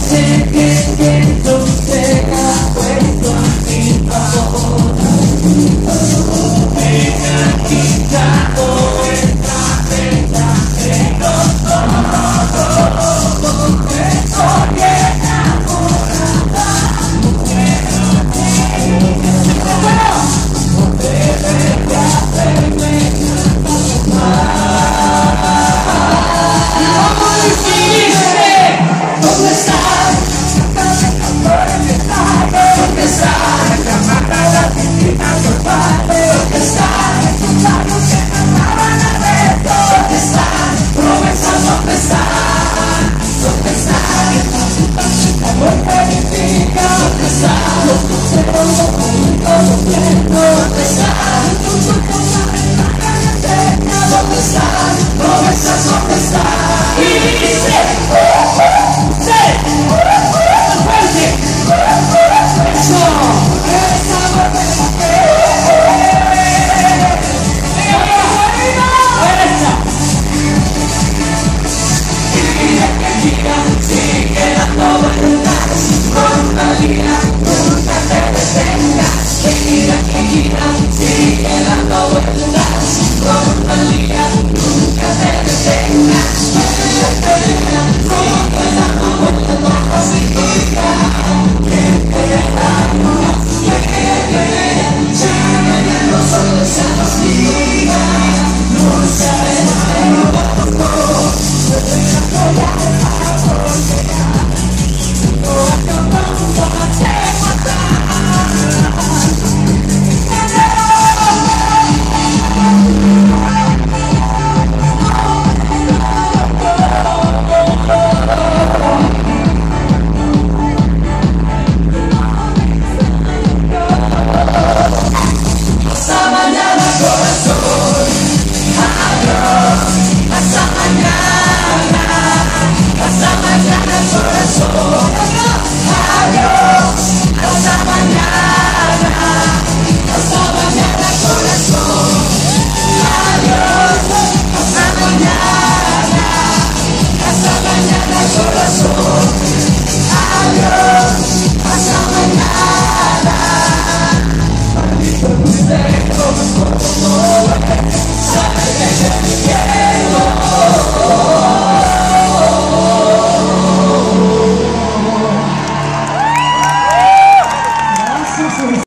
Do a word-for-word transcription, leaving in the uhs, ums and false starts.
sé que dentro se ha puesto a mi favor. Venga, quitado esta pena de los ojos. Estoy enamorada, debe de hacerme ¿dónde estás? ¿Dónde estás? ¿Dónde estás? Llamada la piscina por padre. ¿Dónde estás? Escuchando que cantaban a ver. ¿Dónde estás? Promesas, ¿dónde estás? ¿Dónde estás? Amor magnífica. ¿Dónde estás? Los consejos, los públicos, los vientos. ¿Dónde estás? Tus ojos saben la carretera. ¿Dónde estás? Promesas, ¿dónde estás? Y dice sigue dando vueltas con una vida, nunca te detengas. Que gira, que gira, sigue dando vueltas.